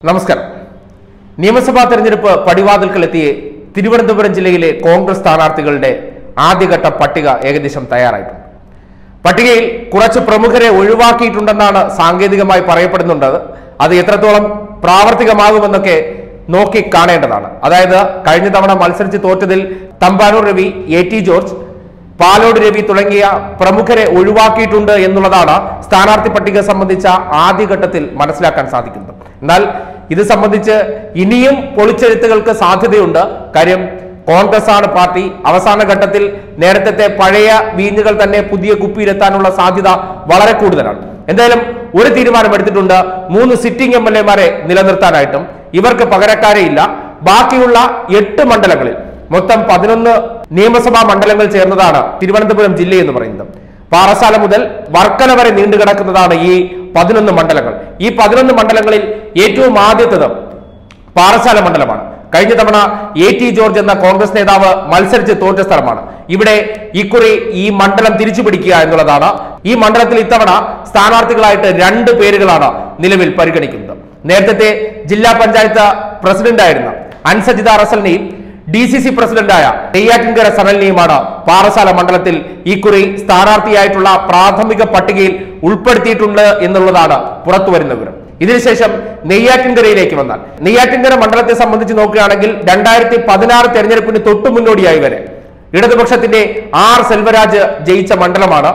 നമസ്കാരം. നിയമസഭാ തെരഞ്ഞെടുപ്പ് പടിവാതിൽക്കലെത്തിയ തിരുവനന്തപുരം ജില്ലയിലെ കോൺഗ്രസ് സ്ഥാനാർത്ഥികളുടെ ആദ്യഘട്ട പട്ടിക ഏകദേശം തയ്യാറായിട്ടുണ്ട്. പട്ടികയിൽ കുറച്ച് പ്രമുഖരെ ഒഴിവാക്കിയിട്ടുണ്ടെന്നാണ് സാങ്കേതികമായി പറയപ്പെടുന്നുണ്ട്. അത് എത്രത്തോളം പ്രാവർത്തികമാകുമെന്നൊക്കെ നോക്കി കാണേണ്ടതാണ്. അതായത് കഴിഞ്ഞ തവണ മത്സരിച്ച് തോറ്റതിൽ തമ്പാനൂർ രവി, AT ജോർജ്, പാലോട് രവി തുടങ്ങിയ പ്രമുഖരെ ഒഴിവാക്കിയിട്ടുണ്ട് എന്നുള്ളതാണ് സ്ഥാനാർത്ഥി പട്ടിക സംബന്ധിച്ച ആദ്യഘട്ടത്തിൽ മനസ്സിലാക്കാൻ സാധിക്കുന്നത്. എന്നാൽ ഇത് സംബന്ധിച്ച് ഇനിയും പൊളിച്ചെഴുത്തുകൾക്ക് സാധ്യതയുണ്ട്. കാര്യം കോൺഗ്രസ് ആണ് പാർട്ടി. അവസാന ഘട്ടത്തിൽ നേരത്തെ പഴയ വീഞ്ഞുകൾ തന്നെ പുതിയ കുപ്പിയിലെത്താനുള്ള സാധ്യത വളരെ കൂടുതലാണ്. എന്തായാലും ഒരു തീരുമാനമെടുത്തിട്ടുണ്ട്. 3 സിറ്റിംഗ് MLA-മാരെ നിലനിർത്താനായിട്ടും ഇവർക്ക് പകരക്കാരെ ഇല്ല. ബാക്കിയുള്ള 8 മണ്ഡലങ്ങളിൽ മൊത്തം 11 നിയമസഭാ മണ്ഡലങ്ങൾ ചേർന്നതാണ് തിരുവനന്തപുരം ജില്ല എന്ന് പറയുന്നത്. പാറശാല മുതൽ വർക്കല വരെ നീണ്ടുകിടക്കുന്നതാണ് ഈ 11 മണ്ഡലങ്ങൾ. ഈ 11 മണ്ഡലങ്ങളിൽ ഏറ്റവും ആദ്യത്തേത് പാറശാല മണ്ഡലമാണ്. കഴിഞ്ഞ തവണ AT ജോർജ് എന്ന കോൺഗ്രസ് നേതാവ് മത്സരിച്ച് തോറ്റ സ്ഥലമാണ്. ഇവിടെ ഇക്കുറി ഈ മണ്ഡലം തിരിച്ചുപിടിക്കുക എന്നുള്ളതാണ്. ഈ മണ്ഡലത്തിൽ ഇത്തവണ സ്ഥാനാർത്ഥികളായിട്ട് 2 പേരുകളാണ് നിലവിൽ പരിഗണിക്കുന്നത്. നേരത്തെ ജില്ലാ പഞ്ചായത്ത് പ്രസിഡന്റായിരുന്ന അൻസജിത റസലിനെയും DCC പ്രസിഡന്റായ നെയ്യാറ്റിൻകര സനലിനെയുമാണ് പാറശാല മണ്ഡലത്തിൽ ഇക്കുറി സ്ഥാനാർത്ഥിയായിട്ടുള്ള പ്രാഥമിക പട്ടികയിൽ ഉൾപ്പെടുത്തിയിട്ടുണ്ട് എന്നുള്ളതാണ് പുറത്തുവരുന്ന വിവരം. ഇതിനുശേഷം നെയ്യാറ്റിൻകരയിലേക്ക് വന്നാൽ നെയ്യാറ്റിൻകര മണ്ഡലത്തെ സംബന്ധിച്ച് നോക്കുകയാണെങ്കിൽ 2016 തെരഞ്ഞെടുപ്പിന് തൊട്ടു മുന്നോടിയായി വരെ ഇടതുപക്ഷത്തിന്റെ R സെൽവരാജ് ജയിച്ച മണ്ഡലമാണ്.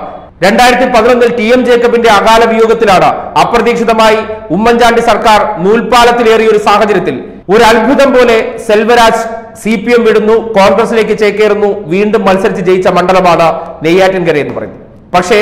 2011 TM ജേക്കബിന്റെ അകാല വിയോഗത്തിലാണ് അപ്രതീക്ഷിതമായി ഉമ്മൻചാണ്ടി സർക്കാർ നൂൽപ്പാലത്തിലേറിയ ഒരു സാഹചര്യത്തിൽ ഒരു അത്ഭുതം പോലെ സെൽവരാജ് CPM വിടുന്നു, കോൺഗ്രസിലേക്ക് ചേക്കേറുന്നു. വീണ്ടും മത്സരിച്ച് ജയിച്ച മണ്ഡലമാണ് നെയ്യാറ്റിൻകര എന്ന് പറയുന്നത്. പക്ഷേ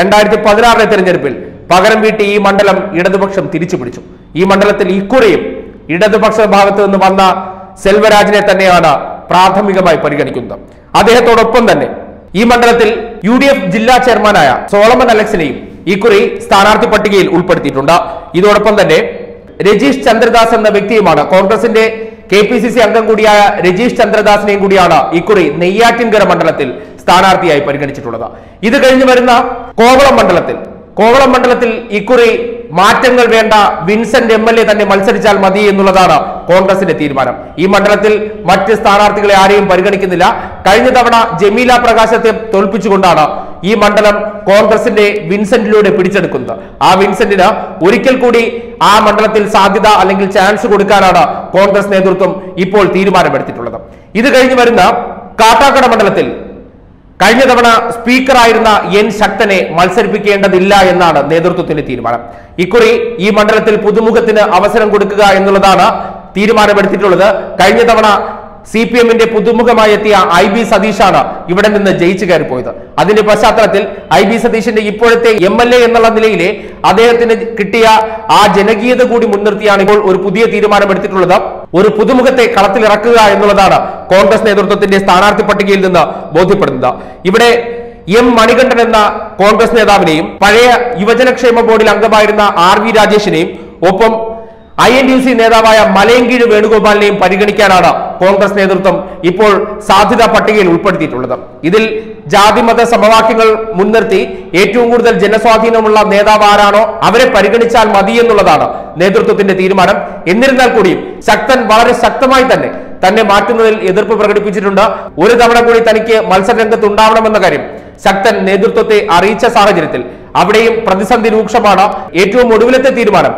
2016 തെരഞ്ഞെടുപ്പിൽ പകരം വീട്ടി ഈ മണ്ഡലം ഇടതുപക്ഷം തിരിച്ചുപിടിച്ചു. ഈ മണ്ഡലത്തിൽ ഇക്കുറിയും ഇടതുപക്ഷ ഭാഗത്ത് നിന്ന് വന്ന സെൽവരാജിനെ തന്നെയാണ് പ്രാഥമികമായി പരിഗണിക്കുന്നത്. അദ്ദേഹത്തോടൊപ്പം തന്നെ ഈ മണ്ഡലത്തിൽ UDF ജില്ലാ ചെയർമാനായ സോളമൻ അലക്സിനെയും ഇക്കുറി സ്ഥാനാർത്ഥി പട്ടികയിൽ ഉൾപ്പെടുത്തിയിട്ടുണ്ട്. ഇതോടൊപ്പം തന്നെ രജീഷ് ചന്ദ്രദാസ് എന്ന വ്യക്തിയുമാണ്, കോൺഗ്രസിന്റെ KPCC അംഗം കൂടിയായ രജീഷ് ചന്ദ്രദാസിനെയും കൂടിയാണ് ഇക്കുറി നെയ്യാറ്റിൻകര മണ്ഡലത്തിൽ സ്ഥാനാർത്ഥിയായി പരിഗണിച്ചിട്ടുള്ളത്. ഇത് കഴിഞ്ഞ് വരുന്ന കോവളം മണ്ഡലത്തിൽ ഇക്കുറി മാറ്റങ്ങൾ വേണ്ട, വിൻസെന്റ് MLA തന്നെ മത്സരിച്ചാൽ മതി എന്നുള്ളതാണ് കോൺഗ്രസിന്റെ തീരുമാനം. ഈ മണ്ഡലത്തിൽ മറ്റ് സ്ഥാനാർത്ഥികളെ ആരെയും പരിഗണിക്കുന്നില്ല. കഴിഞ്ഞ തവണ ജമീല പ്രകാശത്തെ തോൽപ്പിച്ചുകൊണ്ടാണ് ഈ മണ്ഡലം കോൺഗ്രസിന്റെ വിൻസെന്റിലൂടെ പിടിച്ചെടുക്കുന്നത്. ആ വിൻസെന്റിന് ഒരിക്കൽ കൂടി ആ മണ്ഡലത്തിൽ സാധ്യത അല്ലെങ്കിൽ ചാൻസ് കൊടുക്കാനാണ് കോൺഗ്രസ് നേതൃത്വം ഇപ്പോൾ തീരുമാനമെടുത്തിട്ടുള്ളത്. ഇത് കഴിഞ്ഞ് വരുന്ന കാട്ടാക്കട മണ്ഡലത്തിൽ കഴിഞ്ഞ തവണ സ്പീക്കറായിരുന്ന N ശക്തനെ മത്സരിപ്പിക്കേണ്ടതില്ല എന്നാണ് നേതൃത്വത്തിന്റെ തീരുമാനം. ഇക്കുറി ഈ മണ്ഡലത്തിൽ പുതുമുഖത്തിന് അവസരം കൊടുക്കുക എന്നുള്ളതാണ് തീരുമാനമെടുത്തിട്ടുള്ളത്. കഴിഞ്ഞ തവണ CPM-ന്റെ പുതുമുഖമായി എത്തിയ IB സതീഷാണ് ഇവിടെ നിന്ന് ജയിച്ചു കയറിപ്പോയത്. അതിന്റെ പശ്ചാത്തലത്തിൽ IB സതീഷിന്റെ ഇപ്പോഴത്തെ MLA എന്നുള്ള നിലയിലെ അദ്ദേഹത്തിന് കിട്ടിയ ആ ജനകീയത കൂടി മുൻനിർത്തിയാണ് ഇപ്പോൾ ഒരു പുതിയ തീരുമാനമെടുത്തിട്ടുള്ളത്. ഒരു പുതുമുഖത്തെ കളത്തിലിറക്കുക എന്നുള്ളതാണ് കോൺഗ്രസ് നേതൃത്വത്തിന്റെ സ്ഥാനാർത്ഥി പട്ടികയിൽ നിന്ന് ബോധ്യപ്പെടുന്നത്. ഇവിടെ M മണികണ്ഠൻ എന്ന കോൺഗ്രസ് നേതാവിനെയും പഴയ യുവജനക്ഷേമ ബോർഡിൽ അംഗമായിരുന്ന RV രാജേഷിനെയും ഒപ്പം INDC നേതാവായ മലയങ്കീഴ് വേണുഗോപാലിനെയും പരിഗണിക്കാനാണ് കോൺഗ്രസ് നേതൃത്വം ഇപ്പോൾ സാധ്യതാ പട്ടികയിൽ ഉൾപ്പെടുത്തിയിട്ടുള്ളത്. ഇതിൽ ജാതിമത സമവാക്യങ്ങൾ മുൻനിർത്തി ഏറ്റവും കൂടുതൽ ജനസ്വാധീനമുള്ള നേതാവ് ആരാണോ അവരെ പരിഗണിച്ചാൽ മതി എന്നുള്ളതാണ് നേതൃത്വത്തിന്റെ തീരുമാനം. എന്നിരുന്നാൽ കൂടിയും ശക്തൻ വളരെ ശക്തമായി തന്നെ മാറ്റുന്നതിൽ എതിർപ്പ് പ്രകടിപ്പിച്ചിട്ടുണ്ട്. ഒരു തവണ കൂടി തനിക്ക് മത്സരരംഗത്ത് ഉണ്ടാവണമെന്ന കാര്യം ശക്തൻ നേതൃത്വത്തെ അറിയിച്ച സാഹചര്യത്തിൽ അവിടെയും പ്രതിസന്ധി രൂക്ഷമാണ്. ഏറ്റവും ഒടുവിലത്തെ തീരുമാനം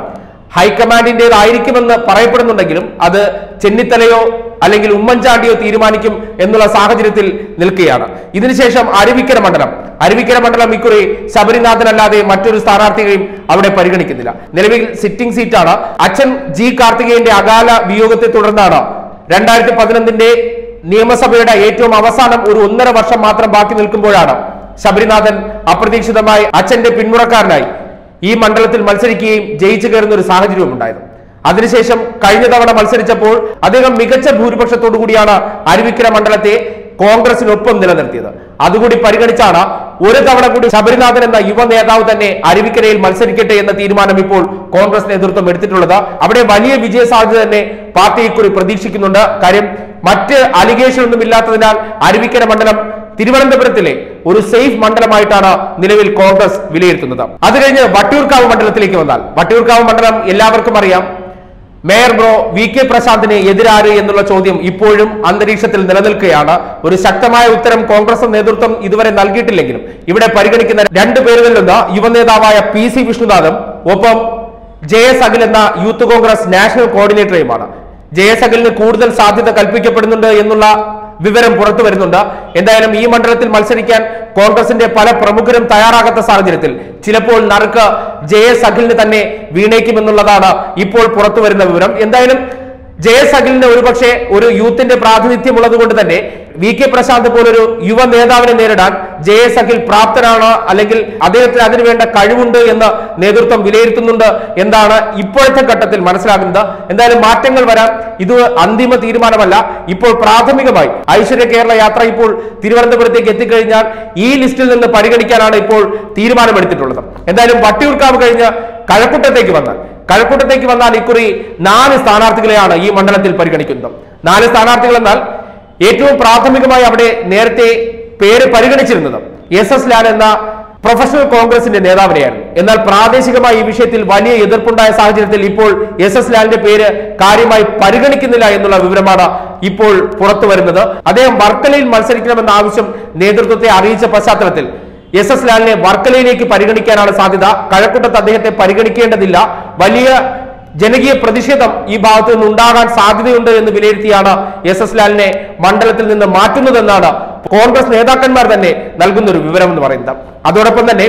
ഹൈക്കമാൻഡിന്റേതായിരിക്കുമെന്ന് പറയപ്പെടുന്നുണ്ടെങ്കിലും അത് ചെന്നിത്തലയോ അല്ലെങ്കിൽ ഉമ്മൻചാണ്ടിയോ തീരുമാനിക്കും എന്നുള്ള സാഹചര്യത്തിൽ നിൽക്കുകയാണ്. ഇതിനുശേഷം അരുവിക്കര മണ്ഡലം ഇക്കുറി ശബരിനാഥൻ അല്ലാതെ മറ്റൊരു സ്ഥാനാർത്ഥിയെയും അവിടെ പരിഗണിക്കുന്നില്ല. നിലവിൽ സിറ്റിംഗ് സീറ്റാണ്. അച്ഛൻ G കാർത്തികേയന്റെ അകാല വിയോഗത്തെ തുടർന്നാണ് 2011 നിയമസഭയുടെ ഏറ്റവും അവസാനം ഒരു 1.5 വർഷം മാത്രം ബാക്കി നിൽക്കുമ്പോഴാണ് ശബരിനാഥൻ അപ്രതീക്ഷിതമായി അച്ഛന്റെ പിന്മുറക്കാരനായി ഈ മണ്ഡലത്തിൽ മത്സരിക്കുകയും ജയിച്ചു കയറുന്ന ഒരു സാഹചര്യവും ഉണ്ടായത്. അതിനുശേഷം കഴിഞ്ഞ തവണ മത്സരിച്ചപ്പോൾ അദ്ദേഹം മികച്ച ഭൂരിപക്ഷത്തോടു കൂടിയാണ് അരുവിക്കര മണ്ഡലത്തെ കോൺഗ്രസിനൊപ്പം നിലനിർത്തിയത്. അതുകൂടി പരിഗണിച്ചാണ് ഒരു തവണ കൂടി ശബരിനാഥൻ എന്ന യുവ നേതാവ് തന്നെ അരുവിക്കരയിൽ മത്സരിക്കട്ടെ എന്ന തീരുമാനം ഇപ്പോൾ കോൺഗ്രസ് നേതൃത്വം എടുത്തിട്ടുള്ളത്. അവിടെ വലിയ വിജയ സാധ്യത തന്നെ പാർട്ടി ഇക്കുറി പ്രതീക്ഷിക്കുന്നുണ്ട്. കാര്യം മറ്റ് അലിഗേഷൻ ഒന്നും ഇല്ലാത്തതിനാൽ അരുവിക്കര മണ്ഡലം തിരുവനന്തപുരത്തിലെ ഒരു സേഫ് മണ്ഡലമായിട്ടാണ് നിലവിൽ കോൺഗ്രസ് വിലയിരുത്തുന്നത്. അത് കഴിഞ്ഞ് വട്ടിയൂർക്കാവ് മണ്ഡലത്തിലേക്ക് വന്നാൽ, വട്ടിയൂർക്കാവ് മണ്ഡലം എല്ലാവർക്കും അറിയാം, മേയർ ബ്രോ വി കെ പ്രശാന്തിന് എതിരാര് എന്നുള്ള ചോദ്യം ഇപ്പോഴും അന്തരീക്ഷത്തിൽ നിലനിൽക്കുകയാണ്. ഒരു ശക്തമായ ഉത്തരം കോൺഗ്രസ് നേതൃത്വം ഇതുവരെ നൽകിയിട്ടില്ലെങ്കിലും ഇവിടെ പരിഗണിക്കുന്ന രണ്ട് പേരുകളിലൊന്ന് യുവനേതാവായ PC വിഷ്ണുനാഥും ഒപ്പം JS അഖിൽ എന്ന യൂത്ത് കോൺഗ്രസ് നാഷണൽ കോർഡിനേറ്ററെയുമാണ്. JS അഖിലിന് കൂടുതൽ സാധ്യത കൽപ്പിക്കപ്പെടുന്നുണ്ട് എന്നുള്ള വിവരം പുറത്തു വരുന്നുണ്ട്. എന്തായാലും ഈ മണ്ഡലത്തിൽ മത്സരിക്കാൻ കോൺഗ്രസിന്റെ പല പ്രമുഖരും തയ്യാറാകാത്ത സാഹചര്യത്തിൽ ചിലപ്പോൾ നറുക്ക് JS അഖിലിന് തന്നെ വീണേക്കുമെന്നുള്ളതാണ് ഇപ്പോൾ പുറത്തു വരുന്ന വിവരം. എന്തായാലും JS അഖിലിന് ഒരുപക്ഷെ ഒരു യൂത്തിന്റെ പ്രാതിനിധ്യം ഉള്ളതുകൊണ്ട് തന്നെ വി കെ പ്രശാന്ത് പോലൊരു യുവ നേതാവിനെ നേരിടാൻ JS അഖിൽ പ്രാപ്തനാണ്, അല്ലെങ്കിൽ അദ്ദേഹത്തിന് അതിനുവേണ്ട കഴിവുണ്ട് എന്ന് നേതൃത്വം വിലയിരുത്തുന്നുണ്ട് എന്നാണ് ഇപ്പോഴത്തെ ഘട്ടത്തിൽ മനസ്സിലാക്കുന്നത്. എന്തായാലും മാറ്റങ്ങൾ വരാം. ഇത് അന്തിമ തീരുമാനമല്ല. ഇപ്പോൾ പ്രാഥമികമായി ഐശ്വര്യ കേരള യാത്ര ഇപ്പോൾ തിരുവനന്തപുരത്തേക്ക് എത്തിക്കഴിഞ്ഞാൽ ഈ ലിസ്റ്റിൽ നിന്ന് പരിഗണിക്കാനാണ് ഇപ്പോൾ തീരുമാനമെടുത്തിട്ടുള്ളത്. എന്തായാലും വട്ടിയൂർക്കാവ് കഴിഞ്ഞ് കഴക്കൂട്ടത്തേക്ക് വന്നാൽ ഇക്കുറി 4 സ്ഥാനാർത്ഥികളെയാണ് ഈ മണ്ഡലത്തിൽ പരിഗണിക്കുന്നത്. 4 സ്ഥാനാർത്ഥികൾ എന്നാൽ ഏറ്റവും പ്രാഥമികമായി അവിടെ നേരത്തെ പേര് പരിഗണിച്ചിരുന്നത് SS ലാൽ എന്ന പ്രൊഫഷണൽ കോൺഗ്രസിന്റെ നേതാവിനെയായിരുന്നു. എന്നാൽ പ്രാദേശികമായി ഈ വിഷയത്തിൽ വലിയ എതിർപ്പുണ്ടായ സാഹചര്യത്തിൽ ഇപ്പോൾ SS ലാലിന്റെ പേര് കാര്യമായി പരിഗണിക്കുന്നില്ല എന്നുള്ള വിവരമാണ് ഇപ്പോൾ പുറത്തു വരുന്നത്. അദ്ദേഹം വർക്കലയിൽ മത്സരിക്കണമെന്ന ആവശ്യം നേതൃത്വത്തെ അറിയിച്ച പശ്ചാത്തലത്തിൽ SS ലാലിനെ വർക്കലയിലേക്ക് പരിഗണിക്കാനാണ് സാധ്യത. കഴക്കൂട്ടത്ത് അദ്ദേഹത്തെ പരിഗണിക്കേണ്ടതില്ല. വലിയ ജനകീയ പ്രതിഷേധം ഈ ഭാഗത്ത് നിന്ന് ഉണ്ടാകാൻ സാധ്യതയുണ്ട് എന്ന് വിലയിരുത്തിയാണ് SS ലാലിനെ മണ്ഡലത്തിൽ നിന്ന് മാറ്റുന്നതെന്നാണ് കോൺഗ്രസ് നേതാക്കന്മാർ തന്നെ നൽകുന്ന ഒരു വിവരം എന്ന് പറയുന്നത്. അതോടൊപ്പം തന്നെ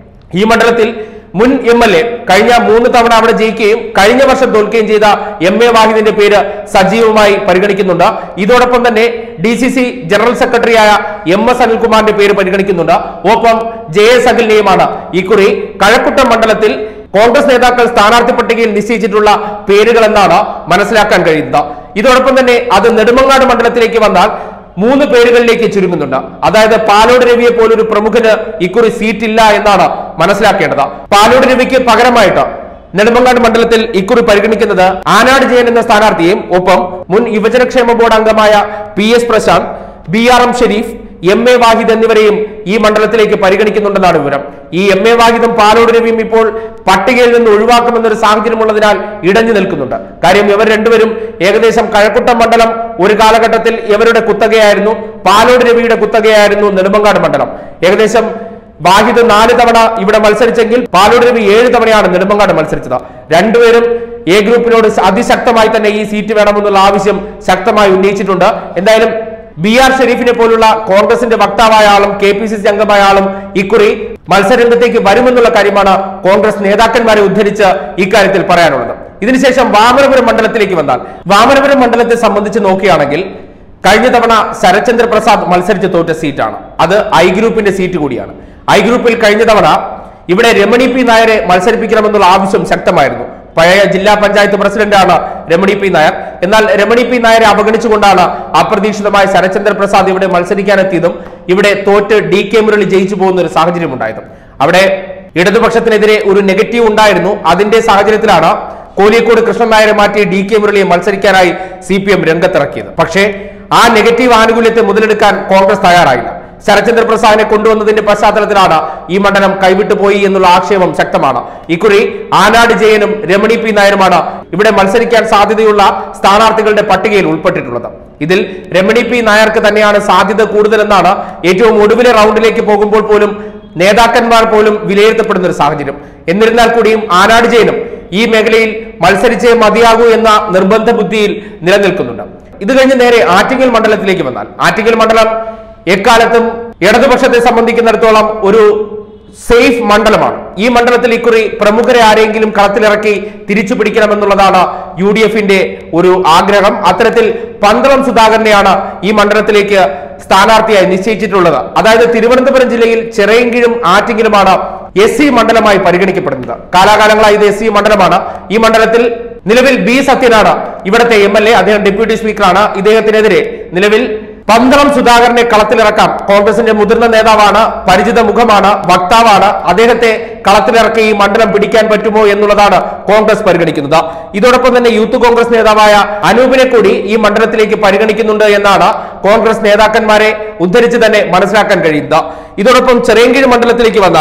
ഈ മണ്ഡലത്തിൽ മുൻ MLA കഴിഞ്ഞ 3 തവണ അവിടെ ജയിക്കുകയും കഴിഞ്ഞ വർഷം തോൽക്കുകയും ചെയ്ത MA വാഹിദിന്റെ പേര് സജീവമായി പരിഗണിക്കുന്നുണ്ട്. ഇതോടൊപ്പം തന്നെ DCC ജനറൽ സെക്രട്ടറിയായ MS അനിൽകുമാറിന്റെ പേര് പരിഗണിക്കുന്നുണ്ട്. ഒപ്പം JS അഖിലിനെയുമാണ് ഇക്കുറി കഴക്കൂട്ടം മണ്ഡലത്തിൽ കോൺഗ്രസ് നേതാക്കൾ സ്ഥാനാർത്ഥി പട്ടികയിൽ നിശ്ചയിച്ചിട്ടുള്ള പേരുകൾ എന്നാണ് മനസ്സിലാക്കാൻ കഴിയുന്നത്. ഇതോടൊപ്പം തന്നെ അത് നെടുമങ്ങാട് മണ്ഡലത്തിലേക്ക് വന്നാൽ 3 പേരുകളിലേക്ക് ചുരുങ്ങുന്നുണ്ട്. അതായത് പാലോട് രവിയെ പോലൊരു പ്രമുഖന് ഇക്കുറി സീറ്റില്ല എന്നാണ് മനസ്സിലാക്കേണ്ടത്. പാലോട് രവിക്ക് പകരമായിട്ട് നെടുമങ്ങാട് മണ്ഡലത്തിൽ ഇക്കുറി പരിഗണിക്കുന്നത് ആനാട് ജയൻ എന്ന സ്ഥാനാർത്ഥിയെയും ഒപ്പം മുൻ യുവജനക്ഷേമ ബോർഡ് അംഗമായ PS Prasanth, BRM Sherif, MA Vahid എന്നിവരെയും ഈ മണ്ഡലത്തിലേക്ക് പരിഗണിക്കുന്നുണ്ടെന്നാണ് വിവരം. ഈ MA വാഹിദും പാലോട് രവിയും ഇപ്പോൾ പട്ടികയിൽ നിന്ന് ഒഴിവാക്കുമെന്നൊരു സാഹചര്യമുള്ളതിനാൽ ഇടഞ്ഞു നിൽക്കുന്നുണ്ട്. കാര്യം ഇവർ രണ്ടുപേരും ഏകദേശം കഴക്കൂട്ടം മണ്ഡലം ഒരു കാലഘട്ടത്തിൽ ഇവരുടെ കുത്തകയായിരുന്നു. പാലോട് രവിയുടെ കുത്തകയായിരുന്നു നെടുമങ്ങാട് മണ്ഡലം. ഏകദേശം വാഹിദ് 4 തവണ ഇവിടെ മത്സരിച്ചെങ്കിൽ പാലോട് രവി 7 തവണയാണ് നെടുമങ്ങാട് മത്സരിച്ചത്. രണ്ടുപേരും A ഗ്രൂപ്പിനോട് അതിശക്തമായി തന്നെ ഈ സീറ്റ് വേണമെന്നുള്ള ആവശ്യം ശക്തമായി ഉന്നയിച്ചിട്ടുണ്ട്. എന്തായാലും BR ഷെരീഫിനെ പോലുള്ള കോൺഗ്രസിന്റെ വക്താവായ ആളും KPCC അംഗമായ ആളും ഇക്കുറി മത്സരരംഗത്തേക്ക് വരുമെന്നുള്ള കാര്യമാണ് കോൺഗ്രസ് നേതാക്കന്മാരെ ഉദ്ധരിച്ച് ഇക്കാര്യത്തിൽ പറയാനുള്ളത്. ഇതിനുശേഷം വാമനപുരം മണ്ഡലത്തിലേക്ക് വന്നാൽ വാമനപുരം മണ്ഡലത്തെ സംബന്ധിച്ച് നോക്കുകയാണെങ്കിൽ കഴിഞ്ഞ തവണ ശരത്ചന്ദ്ര പ്രസാദ് മത്സരിച്ച് തോറ്റ സീറ്റാണ്. അത് I ഗ്രൂപ്പിന്റെ സീറ്റ് കൂടിയാണ്. I ഗ്രൂപ്പിൽ കഴിഞ്ഞ തവണ ഇവിടെ രമണി P നായരെ മത്സരിപ്പിക്കണമെന്നുള്ള ആവശ്യം ശക്തമായിരുന്നു. പഴയ ജില്ലാ പഞ്ചായത്ത് പ്രസിഡന്റാണ് രമണി P നായർ. എന്നാൽ രമണി P നായരെ അവഗണിച്ചുകൊണ്ടാണ് അപ്രതീക്ഷിതമായ ശരത്ചന്ദ്ര പ്രസാദ് ഇവിടെ മത്സരിക്കാനെത്തിയതും ഇവിടെ തോറ്റ് DK മുരളി ജയിച്ചു പോകുന്ന ഒരു സാഹചര്യം ഉണ്ടായതും. അവിടെ ഇടതുപക്ഷത്തിനെതിരെ ഒരു നെഗറ്റീവ് ഉണ്ടായിരുന്നു. അതിന്റെ സാഹചര്യത്തിലാണ് കോലിക്കോട് കൃഷ്ണൻ നായരെ മാറ്റി DK മുരളിയെ മത്സരിക്കാനായി CPM രംഗത്തിറക്കിയത്. പക്ഷേ ആ നെഗറ്റീവ് ആനുകൂല്യത്തെ മുതലെടുക്കാൻ കോൺഗ്രസ് തയ്യാറായില്ല. ശരത്ചന്ദ്ര പ്രസാദിനെ കൊണ്ടുവന്നതിന്റെ പശ്ചാത്തലത്തിലാണ് ഈ മണ്ഡലം കൈവിട്ടു പോയി എന്നുള്ള ആക്ഷേപം ശക്തമാണ്. ഇക്കുറി ആനാട് ജയനും രമണി P നായരുമാണ് ഇവിടെ മത്സരിക്കാൻ സാധ്യതയുള്ള സ്ഥാനാർത്ഥികളുടെ പട്ടികയിൽ ഉൾപ്പെട്ടിട്ടുള്ളത്. ഇതിൽ രമണി P നായർക്ക് തന്നെയാണ് സാധ്യത കൂടുതലെന്നാണ് ഏറ്റവും ഒടുവിലെ റൗണ്ടിലേക്ക് പോകുമ്പോൾ പോലും നേതാക്കന്മാർ പോലും വിലയിരുത്തപ്പെടുന്ന ഒരു സാഹചര്യം. എന്നിരുന്നാൽ കൂടിയും ആനാട് ജയനും ഈ മേഖലയിൽ മത്സരിച്ചേ മതിയാകൂ എന്ന നിർബന്ധ ബുദ്ധിയിൽ നിലനിൽക്കുന്നുണ്ട്. ഇത് കഴിഞ്ഞ് നേരെ ആറ്റിങ്ങൽ മണ്ഡലത്തിലേക്ക് വന്നാൽ ആറ്റിങ്ങൽ മണ്ഡലം എക്കാലത്തും ഇടതുപക്ഷത്തെ സംബന്ധിക്കുന്നിടത്തോളം ഒരു സേഫ് മണ്ഡലമാണ്. ഈ മണ്ഡലത്തിൽ ഇക്കുറി പ്രമുഖരെ ആരെങ്കിലും കളത്തിലിറക്കി തിരിച്ചു പിടിക്കണമെന്നുള്ളതാണ് UDFന്റെ ഒരു ആഗ്രഹം. അത്തരത്തിൽ പന്തളം സുധാകരനെയാണ് ഈ മണ്ഡലത്തിലേക്ക് സ്ഥാനാർത്ഥിയായി നിശ്ചയിച്ചിട്ടുള്ളത്. അതായത് തിരുവനന്തപുരം ജില്ലയിൽ ചിറയൻകീഴും ആറ്റിങ്ങലുമാണ് SC മണ്ഡലമായി പരിഗണിക്കപ്പെടുന്നത്. കാലാകാലങ്ങളായി ഇത് SC മണ്ഡലമാണ്. ഈ മണ്ഡലത്തിൽ നിലവിൽ B സത്യനാണ് ഇവിടുത്തെ MLA. അദ്ദേഹം ഡെപ്യൂട്ടി സ്പീക്കറാണ്. ഇദ്ദേഹത്തിനെതിരെ നിലവിൽ പന്തളം സുധാകരനെ കളത്തിലിറക്കാം. കോൺഗ്രസിന്റെ മുതിർന്ന നേതാവാണ്, പരിചിത മുഖമാണ്, വക്താവാണ്. അദ്ദേഹത്തെ കളത്തിലിറക്കി ഈ മണ്ഡലം പിടിക്കാൻ പറ്റുമോ എന്നുള്ളതാണ് കോൺഗ്രസ് പരിഗണിക്കുന്നത്. ഇതോടൊപ്പം തന്നെ യൂത്ത് കോൺഗ്രസ് നേതാവായ അനൂപിനെ കൂടി ഈ മണ്ഡലത്തിലേക്ക് പരിഗണിക്കുന്നുണ്ട് എന്നാണ് കോൺഗ്രസ് നേതാക്കന്മാരെ ഉദ്ധരിച്ച് തന്നെ മനസ്സിലാക്കാൻ കഴിയുന്നത്. ഇതോടൊപ്പം ചിറയൻകീഴ് മണ്ഡലത്തിലേക്ക് വന്നാൽ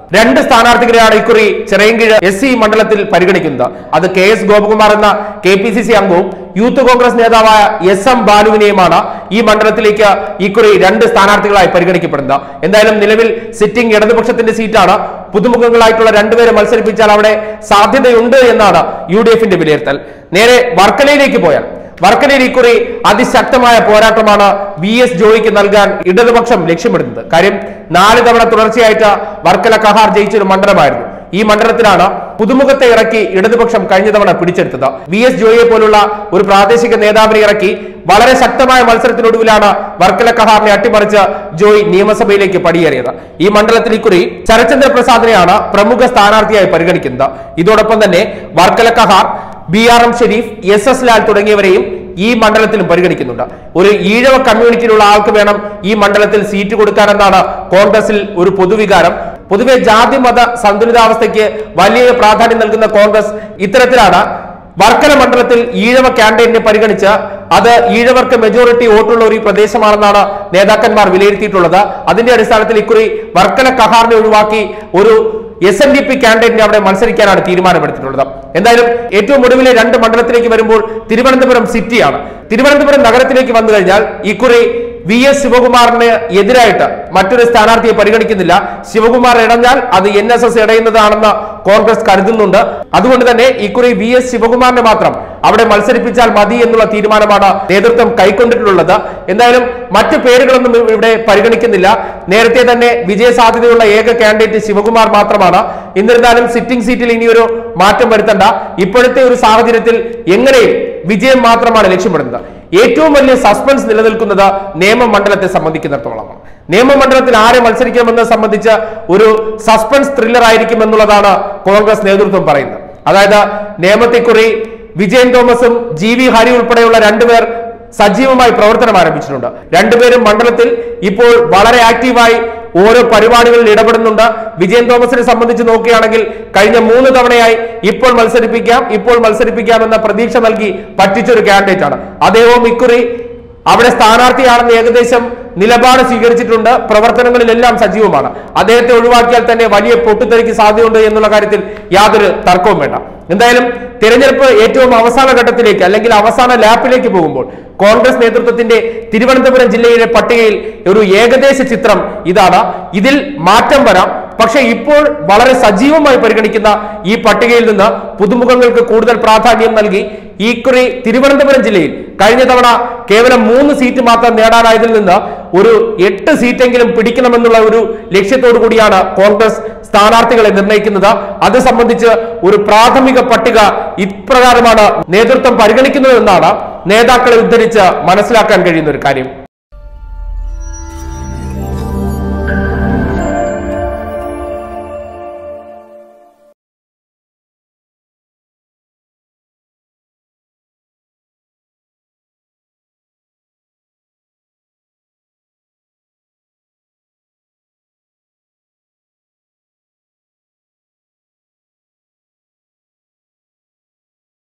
2 സ്ഥാനാർത്ഥികളെയാണ് ഇക്കുറി ചിറയൻകീഴ് SC മണ്ഡലത്തിൽ പരിഗണിക്കുന്നത്. അത് KS ഗോപകുമാർ എന്ന KPCC അംഗവും യൂത്ത് കോൺഗ്രസ് നേതാവായ SM ബാലുവിനെയുമാണ് ഈ മണ്ഡലത്തിലേക്ക് ഇക്കുറി 2 സ്ഥാനാർത്ഥികളായി പരിഗണിക്കപ്പെടുന്നത്. എന്തായാലും നിലവിൽ സിറ്റിംഗ് ഇടതുപക്ഷത്തിന്റെ സീറ്റാണ്. പുതുമുഖങ്ങളായിട്ടുള്ള 2 പേരെ മത്സരിപ്പിച്ചാൽ അവിടെ സാധ്യതയുണ്ട് എന്നാണ് UDFന്റെ വിലയിരുത്തൽ. നേരെ വർക്കലയിലേക്ക് പോയാൽ വർക്കലയിൽ ഇക്കുറി അതിശക്തമായ പോരാട്ടമാണ് VS ജോയിക്ക് നൽകാൻ ഇടതുപക്ഷം ലക്ഷ്യമിടുന്നത്. കാര്യം 4 തവണ തുടർച്ചയായിട്ട് വർക്കല കഹാർ ജയിച്ചൊരു മണ്ഡലമായിരുന്നു. ഈ മണ്ഡലത്തിലാണ് പുതുമുഖത്തെ ഇറക്കി ഇടതുപക്ഷം കഴിഞ്ഞ തവണ പിടിച്ചെടുത്തത്. VS ജോയിയെ പോലുള്ള ഒരു പ്രാദേശിക നേതാവിനെ ഇറക്കി വളരെ ശക്തമായ മത്സരത്തിനൊടുവിലാണ് വർക്കല കഹാറിനെ അട്ടിമറിച്ച് ജോയ് നിയമസഭയിലേക്ക് പടിയേറിയത്. ഈ മണ്ഡലത്തിൽ ഇക്കുറി ശരത്ചന്ദ്ര പ്രസാദിനെയാണ് പ്രമുഖ സ്ഥാനാർത്ഥിയായി പരിഗണിക്കുന്നത്. ഇതോടൊപ്പം തന്നെ വർക്കല കഹാർ, BRM ഷെരീഫ്, SS ലാൽ തുടങ്ങിയവരെയും ഈ മണ്ഡലത്തിലും പരിഗണിക്കുന്നുണ്ട്. ഒരു ഈഴവ കമ്മ്യൂണിറ്റിയിലുള്ള ആൾക്ക് വേണം ഈ മണ്ഡലത്തിൽ സീറ്റ് കൊടുക്കാനെന്നാണ് കോൺഗ്രസിൽ ഒരു പൊതുവികാരം. പൊതുവെ ജാതി മത സന്തുലിതാവസ്ഥയ്ക്ക് വലിയ പ്രാധാന്യം നൽകുന്ന കോൺഗ്രസ് ഇത്തരത്തിലാണ് വർക്കല മണ്ഡലത്തിൽ ഈഴവ കാൻഡിഡേറ്റിനെ പരിഗണിച്ച് അത് ഈഴവർക്ക് മെജോറിറ്റി വോട്ടുള്ള ഒരു പ്രദേശമാണെന്നാണ് നേതാക്കന്മാർ വിലയിരുത്തിയിട്ടുള്ളത്. അതിന്റെ അടിസ്ഥാനത്തിൽ ഇക്കുറി വർക്കല കഹാറിനെ ഒഴിവാക്കി ഒരു SNDP കാൻഡിഡേറ്റിനെ അവിടെ മത്സരിക്കാനാണ് തീരുമാനമെടുത്തിട്ടുള്ളത്. എന്തായാലും ഏറ്റവും ഒടുവിലെ 2 മണ്ഡലത്തിലേക്ക് വരുമ്പോൾ തിരുവനന്തപുരം സിറ്റിയാണ്. തിരുവനന്തപുരം നഗരത്തിലേക്ക് വന്നു കഴിഞ്ഞാൽ ഇക്കുറി VS ശിവകുമാറിന് എതിരായിട്ട് മറ്റൊരു സ്ഥാനാർത്ഥിയെ പരിഗണിക്കുന്നില്ല. ശിവകുമാർ ഇടഞ്ഞാൽ അത് NSS ഇടയുന്നതാണെന്ന് കോൺഗ്രസ് കരുതുന്നുണ്ട്. അതുകൊണ്ട് തന്നെ ഇക്കുറി VS ശിവകുമാറിനെ മാത്രം അവിടെ മത്സരിപ്പിച്ചാൽ മതി എന്നുള്ള തീരുമാനമാണ് നേതൃത്വം കൈക്കൊണ്ടിട്ടുള്ളത്. എന്തായാലും മറ്റു പേരുകളൊന്നും ഇവിടെ പരിഗണിക്കുന്നില്ല. നേരത്തെ തന്നെ വിജയ സാധ്യതയുള്ള ഏക കാൻഡിഡേറ്റ് ശിവകുമാർ മാത്രമാണ്. എന്നിരുന്നാലും സിറ്റിംഗ് സീറ്റിൽ ഇനിയൊരു മാറ്റം വരുത്തണ്ട. ഇപ്പോഴത്തെ ഒരു സാഹചര്യത്തിൽ എങ്ങനെയും വിജയം മാത്രമാണ് ലക്ഷ്യമിടുന്നത്. ഏറ്റവും വലിയ സസ്പെൻസ് നിലനിൽക്കുന്നത് നിയമമണ്ഡലത്തെ സംബന്ധിക്കുന്നിടത്തോളമാണ്. നിയമമണ്ഡലത്തിൽ ആരെ മത്സരിക്കണമെന്നത് സംബന്ധിച്ച് ഒരു സസ്പെൻസ് ത്രില്ലർ ആയിരിക്കും എന്നുള്ളതാണ് കോൺഗ്രസ് നേതൃത്വം പറയുന്നത്. അതായത് നിയമത്തെക്കുറി വിജയൻ തോമസും GV ഹരി ഉൾപ്പെടെയുള്ള 2 പേർ സജീവമായി പ്രവർത്തനം ആരംഭിച്ചിട്ടുണ്ട്. 2 പേരും മണ്ഡലത്തിൽ ഇപ്പോൾ വളരെ ആക്റ്റീവായി ഓരോ പരിപാടികളിൽ ഇടപെടുന്നുണ്ട്. വിജയൻ തോമസിനെ സംബന്ധിച്ച് നോക്കുകയാണെങ്കിൽ കഴിഞ്ഞ 3 തവണയായി ഇപ്പോൾ മത്സരിപ്പിക്കാം എന്ന പ്രതീക്ഷ നൽകി പറ്റിച്ചൊരു കാൻഡിഡേറ്റ് ആണ്. അദ്ദേഹവും ഇക്കുറി അവിടെ സ്ഥാനാർത്ഥിയാണെന്ന് ഏകദേശം നിലപാട് സ്വീകരിച്ചിട്ടുണ്ട്. പ്രവർത്തനങ്ങളിലെല്ലാം സജീവമാണ്. അദ്ദേഹത്തെ ഒഴിവാക്കിയാൽ തന്നെ വലിയ പൊട്ടിത്തെറിക്ക് സാധ്യതയുണ്ട് എന്നുള്ള കാര്യത്തിൽ യാതൊരു തർക്കവും വേണ്ട. എന്തായാലും തിരഞ്ഞെടുപ്പ് ഏറ്റവും അവസാന ഘട്ടത്തിലേക്ക് അല്ലെങ്കിൽ അവസാന ലാപ്പിലേക്ക് പോകുമ്പോൾ കോൺഗ്രസ് നേതൃത്വത്തിന്റെ തിരുവനന്തപുരം ജില്ലയിലെ പട്ടികയിൽ ഒരു ഏകദേശ ചിത്രം ഇതാണ്. ഇതിൽ മാറ്റം വരാം. പക്ഷേ ഇപ്പോൾ വളരെ സജീവമായി പരിഗണിക്കുന്ന ഈ പട്ടികയിൽ നിന്ന് പുതുമുഖങ്ങൾക്ക് കൂടുതൽ പ്രാധാന്യം നൽകി ഈക്കുറി തിരുവനന്തപുരം ജില്ലയിൽ കഴിഞ്ഞ തവണ കേവലം 3 സീറ്റ് മാത്രം നേടാനായതിൽ നിന്ന് ഒരു 8 സീറ്റെങ്കിലും പിടിക്കണമെന്നുള്ള ഒരു ലക്ഷ്യത്തോടു കൂടിയാണ് കോൺഗ്രസ് സ്ഥാനാർത്ഥികളെ നിർണ്ണയിക്കുന്നത്. അത് സംബന്ധിച്ച് ഒരു പ്രാഥമിക പട്ടിക ഇപ്രകാരമാണ് നേതൃത്വം പരിഗണിക്കുന്നതെന്നാണ് നേതാക്കളെ ഉദ്ധരിച്ച് മനസ്സിലാക്കാൻ കഴിയുന്ന ഒരു കാര്യം.